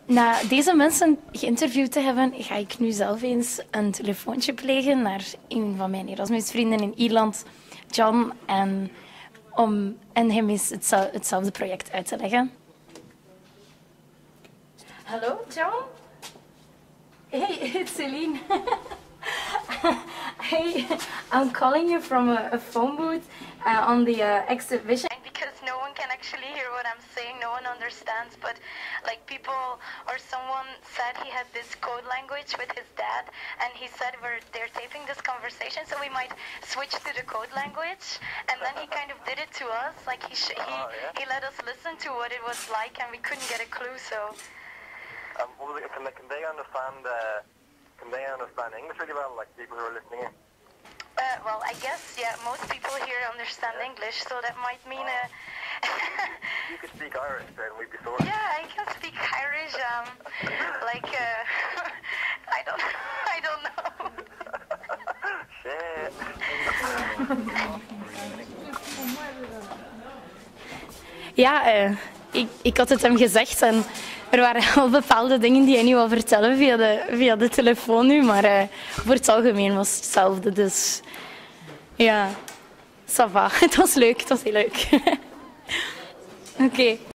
Na deze mensen geïnterviewd te hebben, ga ik nu zelf eens een telefoontje plegen naar een van mijn Erasmus-vrienden in Ierland, John, om hem eens hetzelfde project uit te leggen. Hallo, John? Hey, it's Celine. Hey, I'm calling you from a phone booth on the exhibition. Because no one can actually hear what I'm saying, no one understands, but like people or someone said he had this code language with his dad, and he said they're taping this conversation, so we might switch to the code language, and then he kind of did it to us, like he let us listen to what it was like, and we couldn't get a clue, so... Can they understand English really well, like people who are listening in? Well, I guess, yeah, most people here understand English, so that might mean... You could speak Irish, then we'd be sorted. Yeah, I can speak Irish, I don't know. Shit. Ja, ik had het hem gezegd en er waren al bepaalde dingen die hij nu wil vertellen via de telefoon nu, maar voor het algemeen was het hetzelfde. Dus ja, ça va. Het was leuk, het was heel leuk. Oké.